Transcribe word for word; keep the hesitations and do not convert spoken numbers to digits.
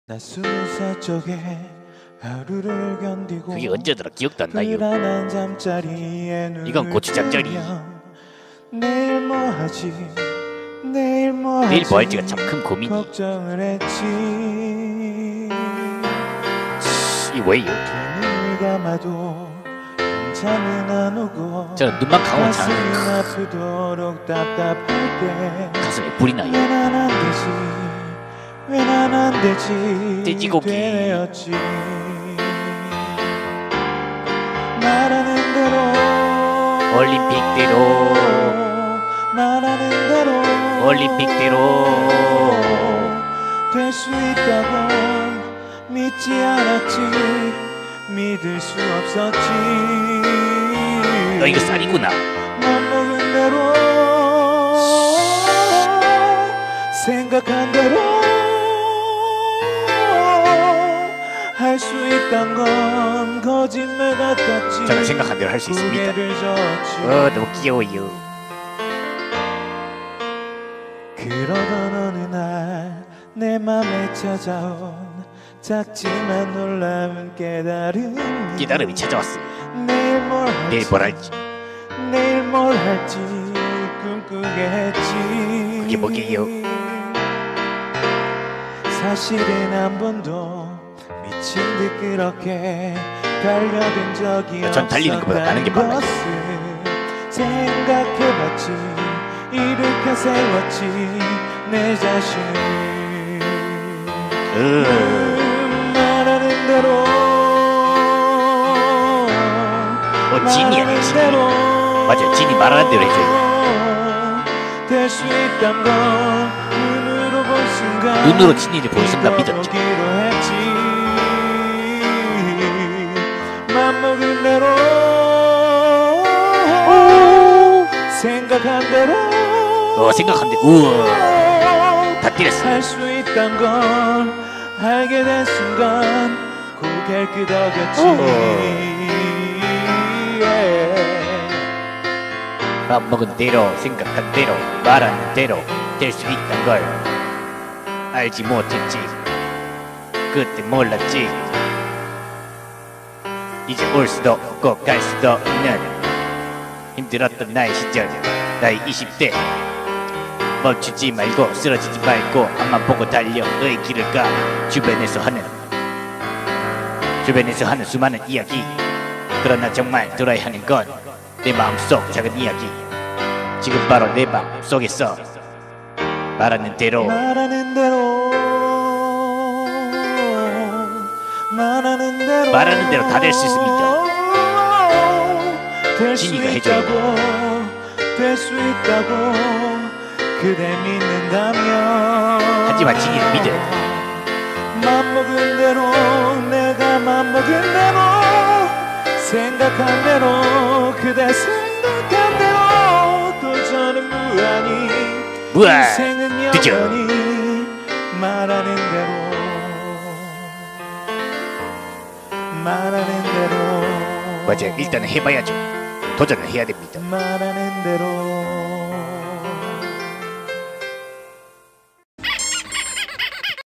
낯선 서쪽에 하루를 견디고 그게 언제더라 기억도 안 나요. 불안한 잠자리에 이건 고추장자리. 내일 뭐 하지 내일 뭐 하지 내일 뭐 할지가 참 큰 고민이. 걱정을 했지. 이 왜요? 눈을 감아도 잠은 안 오고 저는 눈만 감으면 가슴이 잘 아프도록 답답할 때 가슴에 불이 나요. 왜 난 안 되지 왜 난 안 되지 돼지고기. 되었지. 말하는 대로 올림픽대로 말하는 대로 올림픽대로 될 수 있다고 믿지 않았지 믿을 수 없었지. 너 이거 쌀이구나. 맘먹은 대로 생각한 대로 할 수 있단 건 거짓말 같았지. 저는 생각한 대로 할 수 있습니다. 어 너무 귀여워요. 그러던 어느 날 내 맘에 찾아온 작지만 놀라운 깨달음이 깨달음이 찾아왔어요. 내일 뭘 할지 내일 뭘 할지 내일 뭘 할지 꿈꾸게 했지. 그게 뭐게요? 사실은 한 번도 미친 듯 그렇게 달려든 적이 전 달리는 것보다 나는 게 없었다는 빨라요. 것을 생각해봤지. 일으켜 세웠지 내 자신을. 음, 말하는 대로 어 진이야 진이. 맞아요 진이 말하는 대로 해줘요. 될 수 있단 건 눈으로 본 순간 눈으로 진이를 본 순간 믿었죠. 맘먹은 대로 생각한 대로 어 생각한 대로 우와 다 때렸어. 할 수 있단 걸 알게 된 순간 고개를 끄덕였지. 맘 먹은 대로 생각한 대로 말하는 대로 될 수 있단 걸 알지 못했지. 그때 몰랐지. 이제 올 수도 없고 갈 수도 없는 힘들었던 나의 시절 나의 이십 대. 멈추지 말고 쓰러지지 말고 앞만 보고 달려 너의 길을 가. 주변에서 하는 주변에서 하는 수많은 이야기. 그러나 정말 들어야 하는 건 내 마음속 작은 이야기. 지금 바로 내 마음속에서 말하는 대로 말하는 대로 말하는 대로 말하는 대로 다 될 수 있습니다. 될 수 진이가 해줘요. 있다고 될 수 있다고 그대 믿는다면 하지만 진이를 믿어야 돼. 맘먹은 대로 내가 맘먹은 대로 생각한 대로 그대 생각한 대로 도전은 무한히 무한 인생은 그죠? 영원히 말하는 대로 말하는 대로 맞아요. 일단은 해봐야죠. 도전을 해야 됩니다. 말하는 대로